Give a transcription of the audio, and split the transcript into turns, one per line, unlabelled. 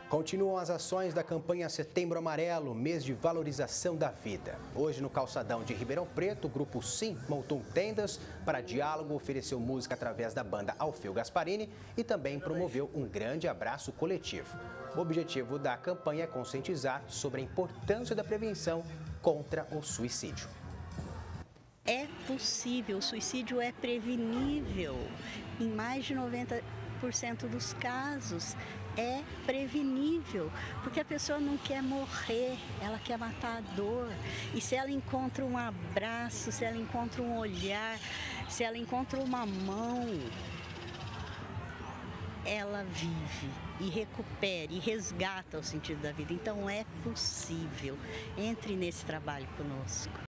Continuam as ações da campanha Setembro Amarelo, mês de valorização da vida. Hoje, no calçadão de Ribeirão Preto, o Grupo Sim montou tendas para diálogo, ofereceu música através da banda Alfeu Gasparini e também promoveu um grande abraço coletivo. O objetivo da campanha é conscientizar sobre a importância da prevenção contra o suicídio.
É possível, o suicídio é prevenível. Em mais de 90% dos casos é prevenível, porque a pessoa não quer morrer, ela quer matar a dor. E se ela encontra um abraço, se ela encontra um olhar, se ela encontra uma mão, ela vive e recupera e resgata o sentido da vida. Então é possível. Entre nesse trabalho conosco.